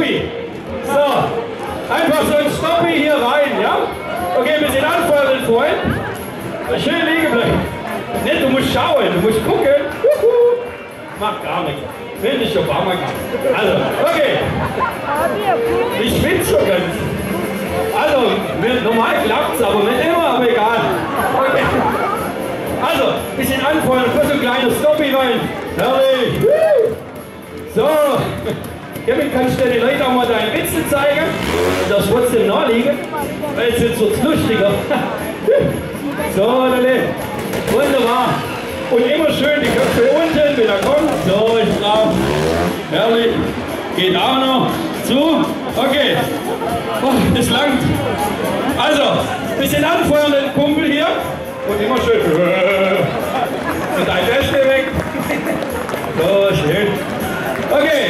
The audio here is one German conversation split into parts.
Stoppi. So, einfach so ein Stoppi hier rein, ja? Okay, ein bisschen anfeuern, Freund. Schön liegen bleiben. Nicht, du musst schauen, du musst gucken. Macht gar nichts. Will nicht Obama gehen. Also, okay. Ich schwitze schon ganz. Also, normal klappt es, aber nicht immer, aber egal. Okay. Also, ein bisschen anfeuern, so ein kleines Stoppi rein. Herrlich. So. Kevin, kannst du den Leuten auch mal deinen Witzel zeigen? Das trotzdem naheliegen. Weil jetzt wird es lustiger. So, wunderbar. Und immer schön die Köpfe unten, wenn er kommt. So, ist drauf. Herrlich. Geht auch noch. Zu. Okay. Oh, das langt. Also, bisschen anfeuern, den Kumpel hier. Und immer schön. Und ein Wäsche weg. So, schön. Okay.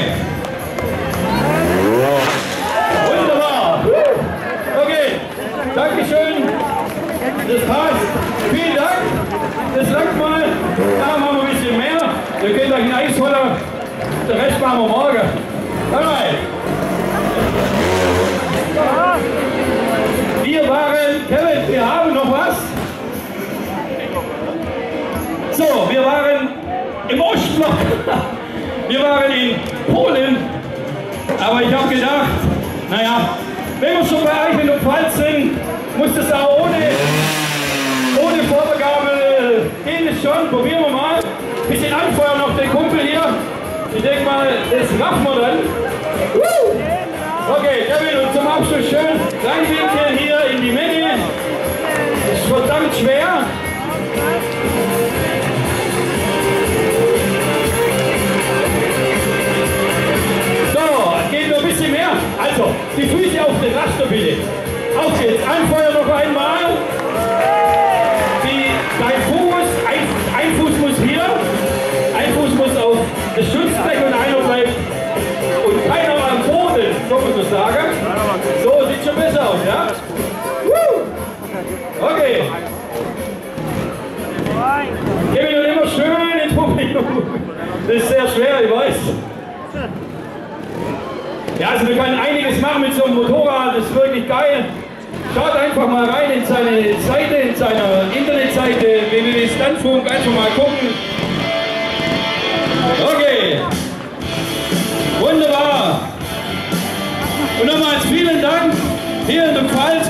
Wunderbar. Okay. Dankeschön. Das passt. Vielen Dank. Das langt mal. Da machen wir ein bisschen mehr. Ihr könnt euch ein Eis holen. Den Rest machen wir morgen. Alright. Wir waren, Kevin, wir haben noch was. So, wir waren im Ostblock. Wir waren in Polen. Aber ich habe gedacht, naja, wenn wir schon bei Eichendorf-Pfalz sind, muss das auch ohne Vorbegabe gehen es schon. Probieren wir mal. Ein bisschen anfeuern noch den Kumpel hier. Ich denke mal, das raffen wir dann. Okay, Kevin, und zum Abschluss schön Kleinwinkel hier in die Menge. Ist verdammt schwer. So, geht noch ein bisschen mehr. Also, die Füße auf den Raster bitte. Auf geht's. Anfeuern noch einmal. Dein Fuß, ein Fuß muss hier, ein Fuß muss auf das Schutzblech und einer bleibt und keiner am Boden, so muss man sagen. So sieht schon besser aus, ja? Okay. Gib mir immer schön ins Publikum. Das ist sehr schwer, ich weiß. Ja, also wir können einiges machen mit so einem Motorrad, das ist wirklich geil. Schaut einfach mal rein in seine Seite, in seiner Internetseite www.stuntfunk, einfach mal gucken. Okay. Wunderbar. Und nochmals vielen Dank hier in der Pfalz.